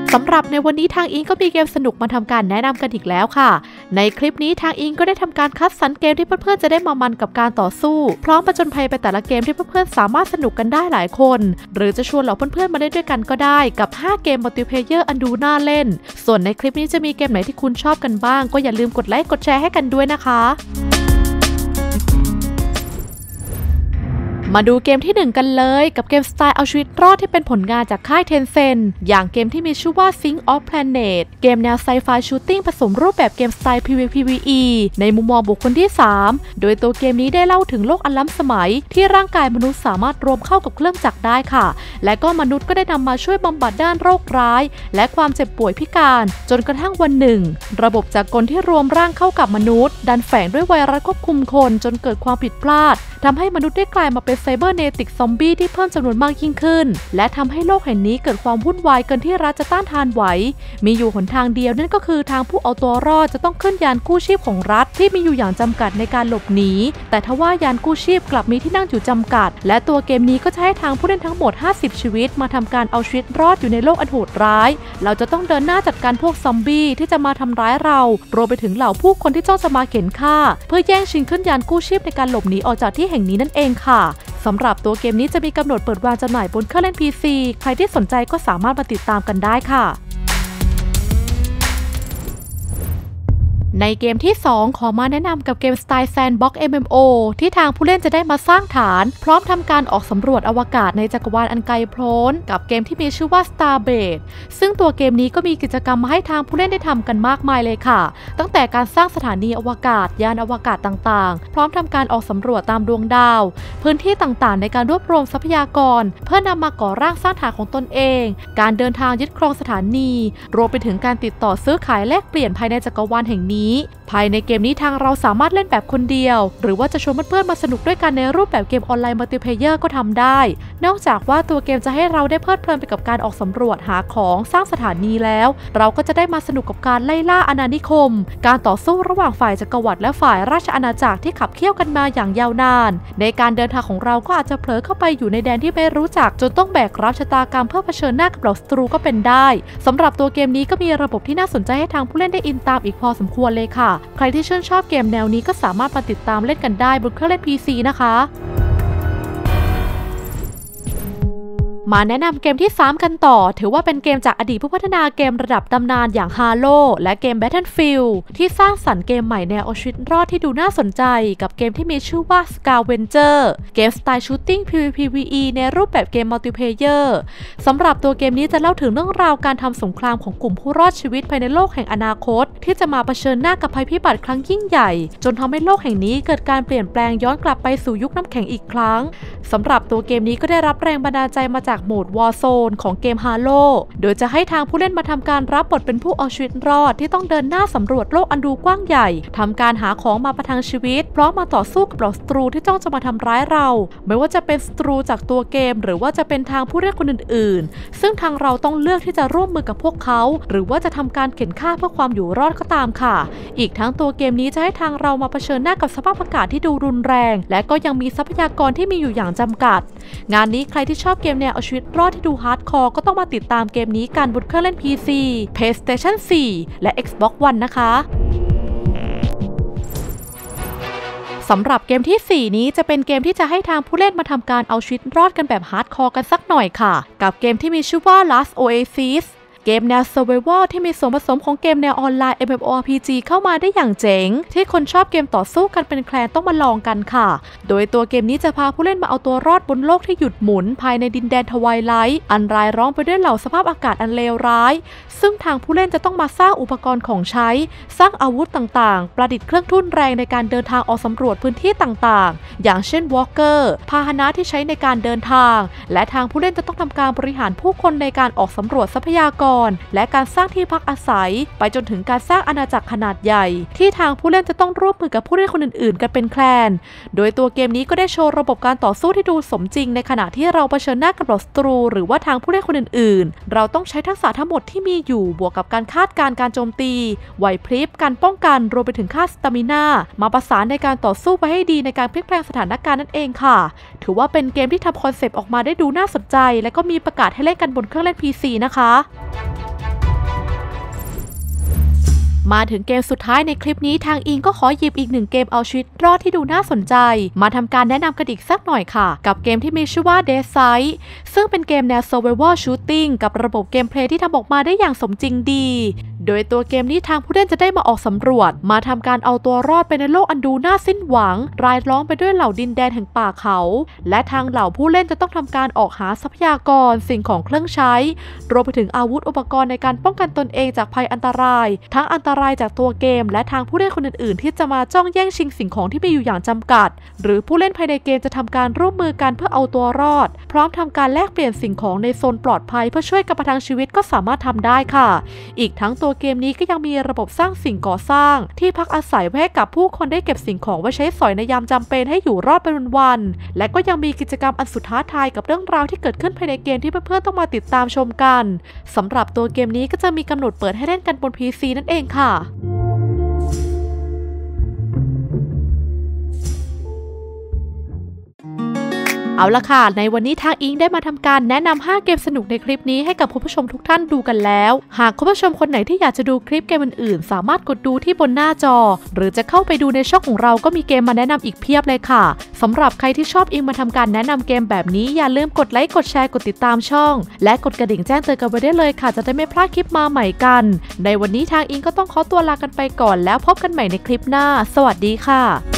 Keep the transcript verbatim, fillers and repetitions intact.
สำหรับในวันนี้ทางอิงก็มีเกมสนุกมาทำการแนะนำกันอีกแล้วค่ะในคลิปนี้ทางอิงก็ได้ทำการคัดสรรเกมที่เพื่อนๆจะได้มามันกับการต่อสู้พร้อมผจญภัยไปแต่ละเกมที่เพื่อนๆสามารถสนุกกันได้หลายคนหรือจะชวนเหล่าเพื่อนๆมาเล่นด้วยกันก็ได้กับห้าเกมมัลติเพลเยอร์อันดูน่าเล่นส่วนในคลิปนี้จะมีเกมไหนที่คุณชอบกันบ้างก็อย่าลืมกดไลค์กดแชร์ให้กันด้วยนะคะมาดูเกมที่หนึ่งกันเลยกับเกมสไตล์เอาชีวิตรอดที่เป็นผลงานจากค่าย Tencent อย่างเกมที่มีชื่อว่า Think of Planet เกมแนวไซไฟชูตติ้งผสมรูปแบบเกมสไตล์ พี วี พี วี อี ในมุมมองบุคคลที่สามโดยตัวเกมนี้ได้เล่าถึงโลกอันล้ำสมัยที่ร่างกายมนุษย์สามารถรวมเข้ากับเครื่องจักรได้ค่ะและก็มนุษย์ก็ได้นำมาช่วยบำบัดด้านโรคร้ายและความเจ็บป่วยพิการจนกระทั่งวันหนึ่งระบบจักรกลที่รวมร่างเข้ากับมนุษย์ดันแฝงด้วยไวรัสควบคุมคนจนเกิดความผิดพลาดทำให้มนุษย์ได้กลายมาเป็นไซเบอร์เนติกซอมบี้ที่เพิ่มจำนวนมากยิ่งขึ้นและทำให้โลกแห่งนี้เกิดความวุ่นวายเกินที่รัฐจะต้านทานไหวมีอยู่หนทางเดียวนั่นก็คือทางผู้เอาตัวรอดจะต้องขึ้นยานกู้ชีพของรัฐที่มีอยู่อย่างจำกัดในการหลบหนีแต่ทว่ายานกู้ชีพกลับมีที่นั่งอยู่จำกัดและตัวเกมนี้ก็จะให้ทางผู้เล่นทั้งหมดห้าสิบชีวิตมาทำการเอาชีวิตรอดอยู่ในโลกอันโหดร้ายเราจะต้องเดินหน้าจัดการพวกซอมบี้ที่จะมาทำร้ายเรารวมไปถึงเหล่าผู้คนที่จ้องจะมาเข็นฆ่าเพื่อแย่งชิงขึ้นยานกู้ชีพในการหลบหนีออกจากที่แห่งนี้นั่นเองค่ะสำหรับตัวเกมนี้จะมีกำหนดเปิดวางจำหน่ายบนเครื่องเล่น พี ซี ใครที่สนใจก็สามารถมาติดตามกันได้ค่ะในเกมที่สองขอมาแนะนำกับเกมสไตล์แซนด์บ็อกซ์ เอ็ม เอ็ม โอ ที่ทางผู้เล่นจะได้มาสร้างฐานพร้อมทำการออกสำรวจอวกาศในจักรวาลอันไกลโพ้นกับเกมที่มีชื่อว่า Starbase ซึ่งตัวเกมนี้ก็มีกิจกรรมมาให้ทางผู้เล่นได้ทำกันมากมายเลยค่ะตั้งแต่การสร้างสถานีอวกาศยานอวกาศต่างๆพร้อมทำการออกสำรวจตามดวงดาวพื้นที่ต่างๆในการรวบรวมทรัพยากรเพื่อนำมาก่อร่างสร้างฐานของตนเองการเดินทางยึดครองสถานีรวมไปถึงการติดต่อซื้อขายแลกเปลี่ยนภายในจักรวาลแห่งนี้ภายในเกมนี้ทางเราสามารถเล่นแบบคนเดียวหรือว่าจะชวนเพื่อนๆมาสนุกด้วยกันในรูปแบบเกมออนไลน์มัลติเพลเยอร์ก็ทำได้นอกจากว่าตัวเกมจะให้เราได้เพลิดเพลินไปกับการออกสำรวจหาของสร้างสถานีแล้วเราก็จะได้มาสนุกกับการไล่ล่าอาณานิคมการต่อสู้ระหว่างฝ่ายจักรวรรดิและฝ่ายราชอาณาจักรที่ขับเคี่ยวกันมาอย่างยาวนานในการเดินทางของเราก็อาจจะเผลอเข้าไปอยู่ในแดนที่ไม่รู้จักจนต้องแบกรับชะตากรรมเพื่อเผชิญหน้ากับเหล่าศัตรูก็เป็นได้สำหรับตัวเกมนี้ก็มีระบบที่น่าสนใจให้ทางผู้เล่นได้อินตามอีกพอสมควรเลยค่ะใครที่ชื่นชอบเกมแนวนี้ก็สามารถมาติดตามเล่นกันได้บนเครื่องเล่น พี ซี นะคะมาแนะนำเกมที่สามกันต่อถือว่าเป็นเกมจากอดีตผู้พัฒนาเกมระดับตำนานอย่าง Halo และเกม Battlefield ที่สร้างสรรค์เกมใหม่แนวเอาชีวิตรอดที่ดูน่าสนใจกับเกมที่มีชื่อว่า Scavenger เกมสไตล์ชูตติ้ง พี วี พี วี อี ในรูปแบบเกมมัลติเพลเยอร์สำหรับตัวเกมนี้จะเล่าถึงเรื่องราวการทำสงครามของกลุ่มผู้รอดชีวิตภายในโลกแห่งอนาคตที่จะมาเผชิญหน้ากับภัยพิบัติครั้งยิ่งใหญ่จนทำให้โลกแห่งนี้เกิดการเปลี่ยนแปลงย้อนกลับไปสู่ยุคน้ำแข็งอีกครั้งสำหรับตัวเกมนี้ก็ได้รับแรงบันดาลใจมาจากโหมด Warzone ของเกม Halo โดยจะให้ทางผู้เล่นมาทำการรับบทเป็นผู้เอาชีวิตรอดที่ต้องเดินหน้าสำรวจโลกอันดูกว้างใหญ่ทำการหาของมาประทังชีวิตพร้อมมาต่อสู้กับเหล่าศัตรูที่จ้องจะมาทำร้ายเราไม่ว่าจะเป็นศัตรูจากตัวเกมหรือว่าจะเป็นทางผู้เล่นคนอื่นๆซึ่งทางเราต้องเลือกที่จะร่วมมือกับพวกเขาหรือว่าจะทำการเข็นฆ่าเพื่อความอยู่รอดก็ตามค่ะอีกทั้งตัวเกมนี้จะให้ทางเรามาเผชิญหน้ากับสภาพอากาศที่ดูรุนแรงและก็ยังมีทรัพยากรที่มีอยู่อย่างจำกัดงานนี้ใครที่ชอบเกมแนวเอาชีวิตรอดที่ดูฮาร์ดคอร์ก็ต้องมาติดตามเกมนี้กันบนเครื่องเล่น พี ซี PlayStation โฟร์ และ Xbox One นะคะสำหรับเกมที่สี่นี้จะเป็นเกมที่จะให้ทางผู้เล่นมาทำการเอาชีวิตรอดกันแบบฮาร์ดคอร์กันสักหน่อยค่ะกับเกมที่มีชื่อว่า Last Oasisเกมแนว Survival ที่มีส่วนผสมของเกมแนวออนไลน์ เอ็ม เอ็ม โอ อาร์ พี จี เข้ามาได้อย่างเจ๋งที่คนชอบเกมต่อสู้กันเป็นแคลนต้องมาลองกันค่ะโดยตัวเกมนี้จะพาผู้เล่นมาเอาตัวรอดบนโลกที่หยุดหมุนภายในดินแดนทไวไลท์อันรายล้อมไปด้วยเหล่าสภาพอากาศอันเลวร้ายซึ่งทางผู้เล่นจะต้องมาสร้างอุปกรณ์ของใช้สร้างอาวุธต่างๆประดิษฐ์เครื่องทุ่นแรงในการเดินทางออกสำรวจพื้นที่ต่างๆอย่างเช่นวอล์กเกอร์พาหนะที่ใช้ในการเดินทางและทางผู้เล่นจะต้องทำการบริหารผู้คนในการออกสำรวจทรัพยากรและการสร้างที่พักอาศัยไปจนถึงการสร้างอาณาจักรขนาดใหญ่ที่ทางผู้เล่นจะต้องร่วมมือกับผู้เล่นคนอื่นๆกันเป็นแคลนโดยตัวเกมนี้ก็ได้โชว์ระบบการต่อสู้ที่ดูสมจริงในขณะที่เราเผชิญหน้ากับเหล่าศัตรูหรือว่าทางผู้เล่นคนอื่นๆเราต้องใช้ทักษะทั้งหมดที่มีอยู่บวกกับการคาดการณ์การโจมตีไหวพริบการป้องกันรวมไปถึงค่าสตามิน่ามาประสานในการต่อสู้ไปให้ดีในการพลิกแปลงสถานการณ์นั่นเองค่ะถือว่าเป็นเกมที่ทำคอนเซปต์ออกมาได้ดูน่าสนใจและก็มีประกาศให้เล่นกันบนเครื่องเล่น พี ซี นะคะมาถึงเกมสุดท้ายในคลิปนี้ทางอิงก็ขอหยิบอีกหนึ่งเกมเอาชีวิตรอดที่ดูน่าสนใจมาทำการแนะนำกันอีกสักหน่อยค่ะกับเกมที่มีชื่อว่า Dead Sight ซึ่งเป็นเกมแนว Survival Shooting กับระบบเกมเพลย์ที่ทำออกมาได้อย่างสมจริงดีโดยตัวเกมนี้ทางผู้เล่นจะได้มาออกสำรวจมาทำการเอาตัวรอดไปในโลกอันดูน่าสิ้นหวังรายล้อมไปด้วยเหล่าดินแดนแห่งป่าเขาและทางเหล่าผู้เล่นจะต้องทำการออกหาทรัพยากรสิ่งของเครื่องใช้รวมไปถึงอาวุธอุปกรณ์ในการป้องกันตนเองจากภัยอันตรายทั้งอันตรายจากตัวเกมและทางผู้เล่นคนอื่นๆที่จะมาจ้องแย่งชิงสิ่งของที่มีอยู่อย่างจำกัดหรือผู้เล่นภายในเกมจะทำการร่วมมือกันเพื่อเอาตัวรอดพร้อมทำการแลกเปลี่ยนสิ่งของในโซนปลอดภัยเพื่อช่วยกันประทังชีวิตก็สามารถทำได้ค่ะอีกทั้งตัวเกมนี้ก็ยังมีระบบสร้างสิ่งก่อสร้างที่พักอาศัยไว้ให้กับผู้คนได้เก็บสิ่งของไว้ใช้สอยในยามจำเป็นให้อยู่รอดเป็นวันๆและก็ยังมีกิจกรรมอันสุดท้าทายกับเรื่องราวที่เกิดขึ้นภายในเกมที่เพื่อนๆต้องมาติดตามชมกันสำหรับตัวเกมนี้ก็จะมีกำหนดเปิดให้เล่นกันบน พี ซี นั่นเองค่ะเอาละค่ะในวันนี้ทางอิงได้มาทำการแนะนำห้าเกมสนุกในคลิปนี้ให้กับคุณผู้ชมทุกท่านดูกันแล้วหากคุณผู้ชมคนไหนที่อยากจะดูคลิปเกมอื่นๆสามารถกดดูที่บนหน้าจอหรือจะเข้าไปดูในช่องของเราก็มีเกมมาแนะนำอีกเพียบเลยค่ะสำหรับใครที่ชอบอิงมาทำการแนะนำเกมแบบนี้อย่าลืมกดไลค์กดแชร์กดติดตามช่องและกดกระดิ่งแจ้งเตือนกันไว้ได้เลยค่ะจะได้ไม่พลาดคลิปมาใหม่กันในวันนี้ทางอิงก็ต้องขอตัวลากันไปก่อนแล้วพบกันใหม่ในคลิปหน้าสวัสดีค่ะ